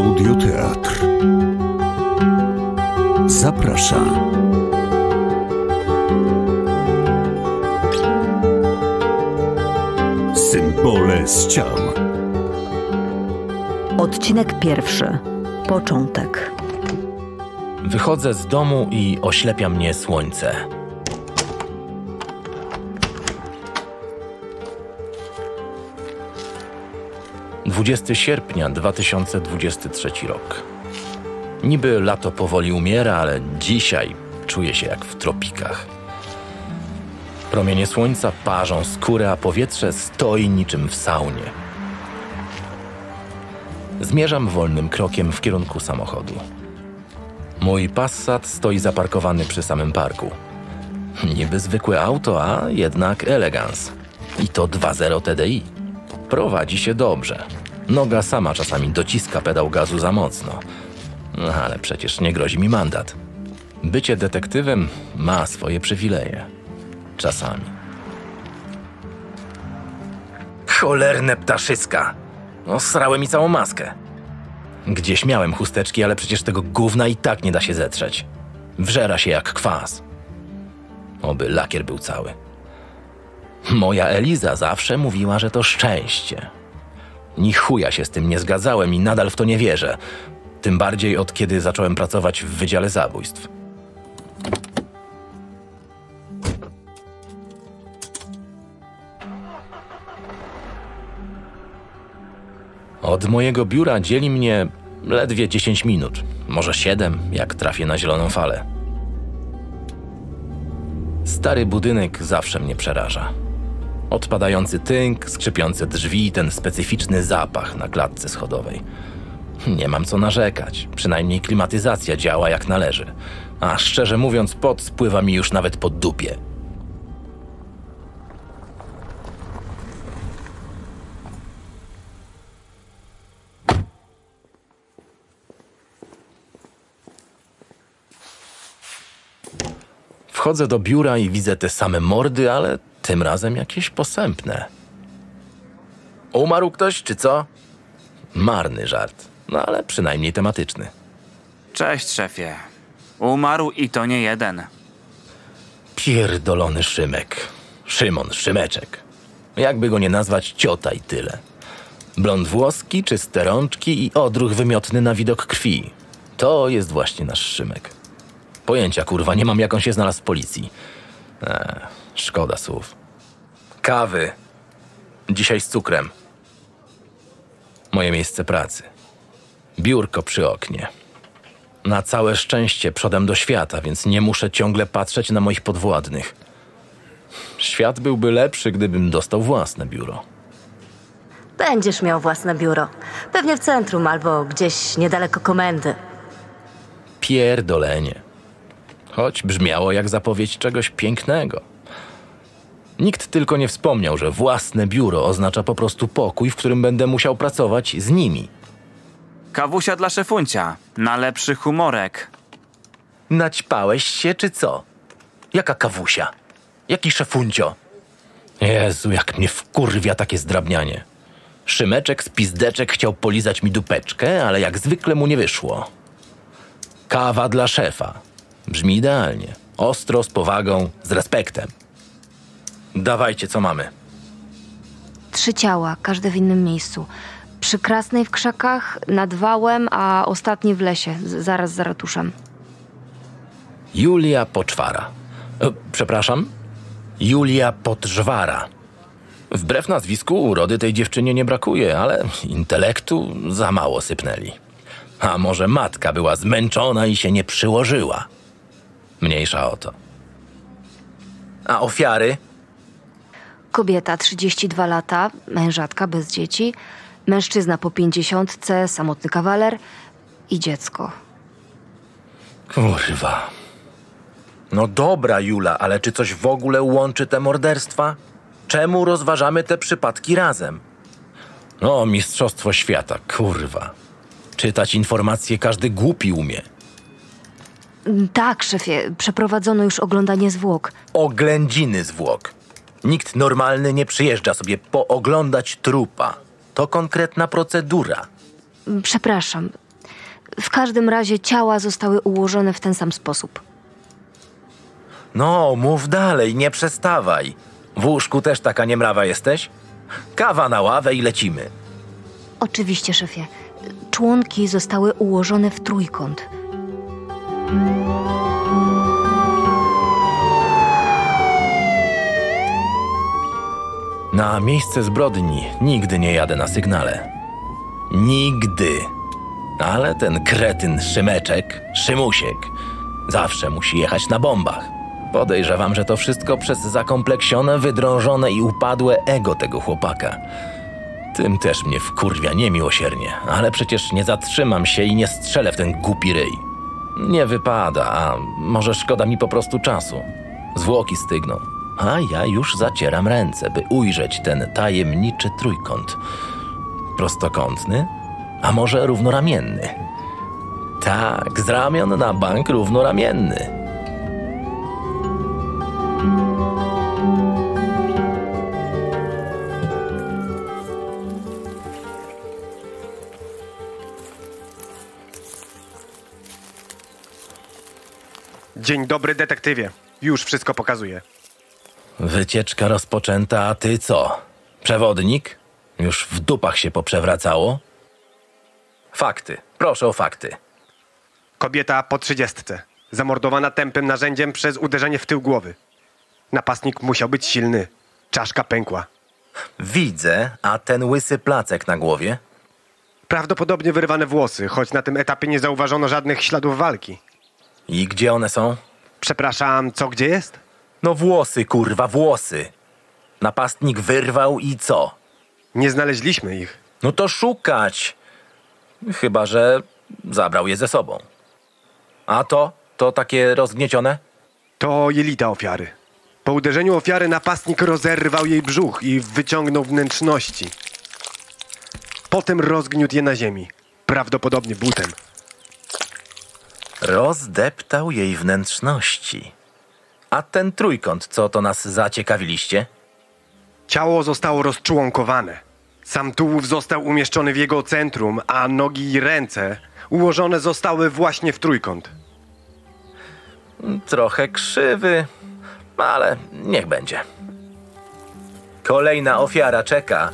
Studio Teatr zaprasza. Symbole z ciał. Odcinek pierwszy. Początek. Wychodzę z domu i oślepia mnie słońce. Dwudziesty sierpnia 2023 rok. Niby lato powoli umiera, ale dzisiaj czuję się jak w tropikach. Promienie słońca parzą skórę, a powietrze stoi niczym w saunie. Zmierzam wolnym krokiem w kierunku samochodu. Mój Passat stoi zaparkowany przy samym parku. Niby zwykłe auto, a jednak elegans. I to 2.0 TDI. Prowadzi się dobrze. Noga sama czasami dociska pedał gazu za mocno. No, ale przecież nie grozi mi mandat. Bycie detektywem ma swoje przywileje. Czasami. Cholerne ptaszyska! Osrały mi całą maskę. Gdzieś miałem chusteczki, ale przecież tego gówna i tak nie da się zetrzeć. Wżera się jak kwas. Oby lakier był cały. Moja Eliza zawsze mówiła, że to szczęście. Ni chuja się z tym nie zgadzałem i nadal w to nie wierzę. Tym bardziej od kiedy zacząłem pracować w Wydziale Zabójstw. Od mojego biura dzieli mnie ledwie 10 minut, może 7, jak trafię na zieloną falę. Stary budynek zawsze mnie przeraża. Odpadający tynk, skrzypiące drzwi i ten specyficzny zapach na klatce schodowej. Nie mam co narzekać, przynajmniej klimatyzacja działa jak należy. A szczerze mówiąc, pot spływa mi już nawet po dupie. Wchodzę do biura i widzę te same mordy, ale tym razem jakieś posępne. Umarł ktoś, czy co? Marny żart, no ale przynajmniej tematyczny. Cześć, szefie. Umarł i to nie jeden. Pierdolony Szymek. Szymon, Szymeczek. Jakby go nie nazwać, ciota i tyle. Blond włoski, czyste rączki i odruch wymiotny na widok krwi. To jest właśnie nasz Szymek. Pojęcia, kurwa, nie mam, jak on się znalazł w policji. Szkoda słów. Kawy. Dzisiaj z cukrem. Moje miejsce pracy. Biurko przy oknie. Na całe szczęście przodem do świata, więc nie muszę ciągle patrzeć na moich podwładnych. Świat byłby lepszy, gdybym dostał własne biuro. Będziesz miał własne biuro. Pewnie w centrum albo gdzieś niedaleko komendy. Pierdolenie. Choć brzmiało jak zapowiedź czegoś pięknego. Nikt tylko nie wspomniał, że własne biuro oznacza po prostu pokój, w którym będę musiał pracować z nimi. Kawusia dla szefuncia. Na lepszy humorek. Naćpałeś się, czy co? Jaka kawusia? Jaki szefuncio? Jezu, jak mnie wkurwia takie zdrabnianie. Szymeczek z pizdeczek chciał polizać mi dupeczkę, ale jak zwykle mu nie wyszło. Kawa dla szefa. Brzmi idealnie. Ostro, z powagą, z respektem. Dawajcie, co mamy. 3 ciała, każde w innym miejscu. Przy Krasnej w krzakach, nad wałem, a ostatni w lesie, zaraz za ratuszem. Julia Poczwara. Przepraszam? Julia Podżwara. Wbrew nazwisku urody tej dziewczynie nie brakuje, ale intelektu za mało sypnęli. A może matka była zmęczona i się nie przyłożyła? Mniejsza o to. A ofiary? Kobieta, 32 lata, mężatka bez dzieci, mężczyzna po 50, samotny kawaler i dziecko. Kurwa. No dobra, Jula, ale czy coś w ogóle łączy te morderstwa? Czemu rozważamy te przypadki razem? No, mistrzostwo świata, kurwa. Czytać informacje każdy głupi umie. Tak, szefie, przeprowadzono już oglądanie zwłok. Oględziny zwłok. Nikt normalny nie przyjeżdża sobie pooglądać trupa. To konkretna procedura. Przepraszam. W każdym razie ciała zostały ułożone w ten sam sposób. No, mów dalej, nie przestawaj. W łóżku też taka niemrawa jesteś? Kawa na ławę i lecimy. Oczywiście, szefie. Członki zostały ułożone w trójkąt. Na miejsce zbrodni nigdy nie jadę na sygnale. Nigdy. Ale ten kretyn Szymusiek, zawsze musi jechać na bombach. Podejrzewam, że to wszystko przez zakompleksione, wydrążone i upadłe ego tego chłopaka. Tym też mnie wkurwia niemiłosiernie, ale przecież nie zatrzymam się i nie strzelę w ten głupi ryj. Nie wypada, a może szkoda mi po prostu czasu. Zwłoki stygną, a ja już zacieram ręce, by ujrzeć ten tajemniczy trójkąt. Prostokątny, a może równoramienny? Tak, z ramion na bank równoramienny. Dzień dobry, detektywie. Już wszystko pokazuję. Wycieczka rozpoczęta, a ty co? Przewodnik? Już w dupach się poprzewracało? Fakty. Proszę o fakty. Kobieta po 30. Zamordowana tępym narzędziem przez uderzenie w tył głowy. Napastnik musiał być silny. Czaszka pękła. Widzę, a ten łysy placek na głowie? Prawdopodobnie wyrwane włosy, choć na tym etapie nie zauważono żadnych śladów walki. I gdzie one są? Przepraszam, co gdzie jest? No włosy, kurwa, włosy. Napastnik wyrwał i co? Nie znaleźliśmy ich. No to szukać. Chyba że zabrał je ze sobą. A to? To takie rozgniecione? To jelita ofiary. Po uderzeniu ofiary napastnik rozerwał jej brzuch i wyciągnął wnętrzności. Potem rozgniótł je na ziemi. Prawdopodobnie butem. Rozdeptał jej wnętrzności. A ten trójkąt, co to nas zaciekawiliście? Ciało zostało rozczłonkowane. Sam tułów został umieszczony w jego centrum, a nogi i ręce ułożone zostały właśnie w trójkąt. Trochę krzywy, ale niech będzie. Kolejna ofiara czeka.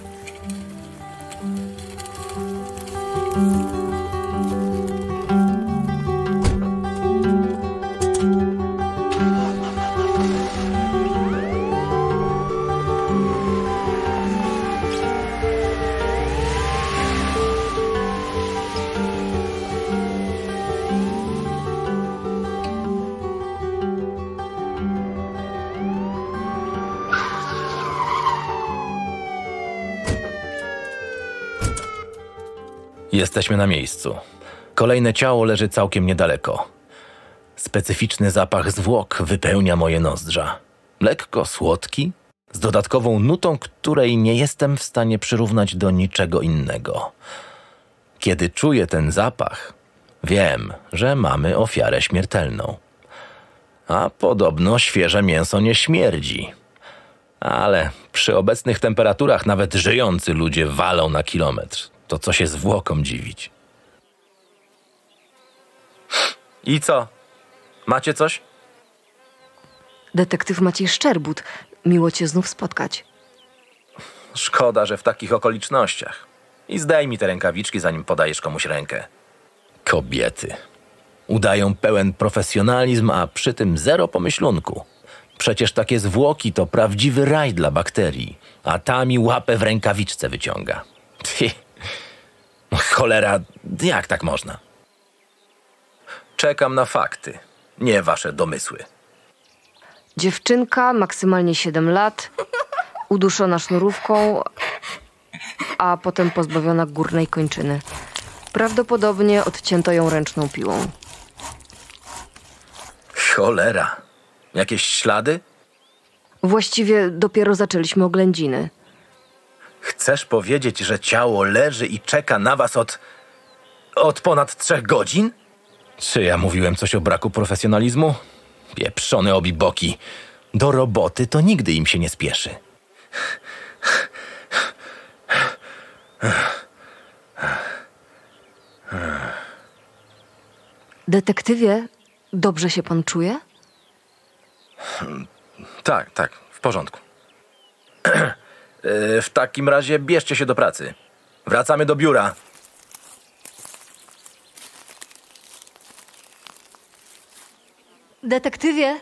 Jesteśmy na miejscu. Kolejne ciało leży całkiem niedaleko. Specyficzny zapach zwłok wypełnia moje nozdrza. Lekko słodki, z dodatkową nutą, której nie jestem w stanie przyrównać do niczego innego. Kiedy czuję ten zapach, wiem, że mamy ofiarę śmiertelną. A podobno świeże mięso nie śmierdzi. Ale przy obecnych temperaturach nawet żyjący ludzie walą na kilometr. To co się zwłokom dziwić. I co? Macie coś? Detektyw Maciej Szczerbut. Miło cię znów spotkać. Szkoda, że w takich okolicznościach. I zdejmij te rękawiczki, zanim podajesz komuś rękę. Kobiety. Udają pełen profesjonalizm, a przy tym zero pomyślunku. Przecież takie zwłoki to prawdziwy raj dla bakterii, a ta mi łapę w rękawiczce wyciąga. Cholera, jak tak można? Czekam na fakty, nie wasze domysły. Dziewczynka, maksymalnie 7 lat, uduszona sznurówką, a potem pozbawiona górnej kończyny. Prawdopodobnie odcięto ją ręczną piłą. Cholera, jakieś ślady? Właściwie dopiero zaczęliśmy oględziny. Chcesz powiedzieć, że ciało leży i czeka na was od ponad 3 godzin? Czy ja mówiłem coś o braku profesjonalizmu? Pieprzone obiboki. Do roboty to nigdy im się nie spieszy. Detektywie, dobrze się pan czuje? Tak, w porządku. W takim razie bierzcie się do pracy. Wracamy do biura. Detektywie!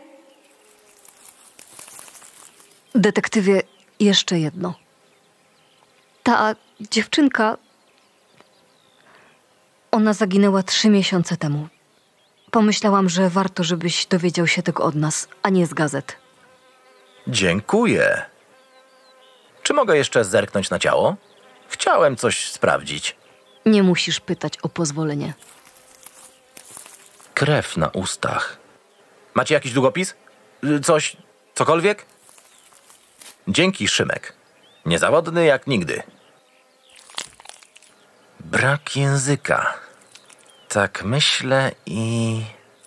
Detektywie, jeszcze jedno. Ta dziewczynka... Ona zaginęła 3 miesiące temu. Pomyślałam, że warto, żebyś dowiedział się tego od nas, a nie z gazet. Dziękuję. Czy mogę jeszcze zerknąć na ciało? Chciałem coś sprawdzić. Nie musisz pytać o pozwolenie. Krew na ustach. Macie jakiś długopis? Cokolwiek? Dzięki, Szymek. Niezawodny jak nigdy. Brak języka. Tak myślę i...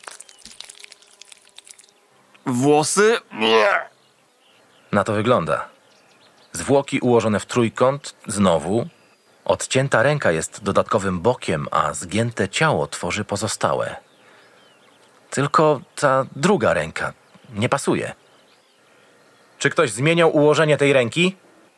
Włosy? Na to wygląda. Zwłoki ułożone w trójkąt, znowu. Odcięta ręka jest dodatkowym bokiem, a zgięte ciało tworzy pozostałe. Tylko ta druga ręka nie pasuje. Czy ktoś zmieniał ułożenie tej ręki?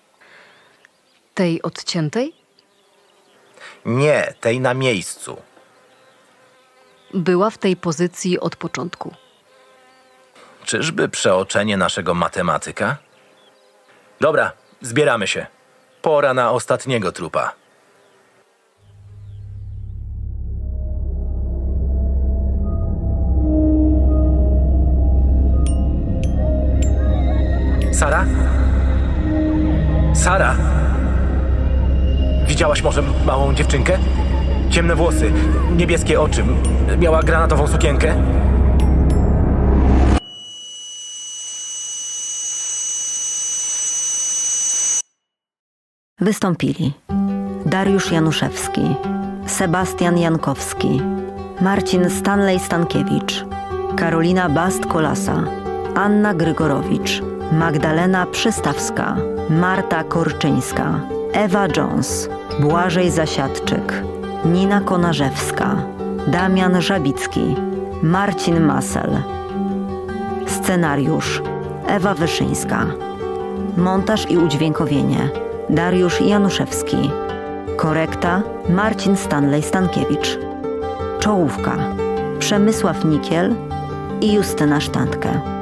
Tej odciętej? Nie, tej na miejscu. Była w tej pozycji od początku. Czyżby przeoczenie naszego matematyka? Dobra, zbieramy się. Pora na ostatniego trupa. Sara? Sara? Widziałaś może małą dziewczynkę? Ciemne włosy, niebieskie oczy, miała granatową sukienkę? Wystąpili Dariusz Januszewski, Sebastian Jankowski, Marcin Stanley Stankiewicz, Karolina Bast-Kolasa, Anna Grygorowicz, Magdalena Przystawska, Marta Korczyńska, Ewa Jones, Błażej Zasiadczyk, Nina Konarzewska, Damian Żabicki, Marcin Masel. Scenariusz Ewa Wyszyńska. Montaż i udźwiękowienie Dariusz Januszewski. Korekta Marcin Stanley Stankiewicz. Czołówka Przemysław Nikiel i Justyna Sztandkę.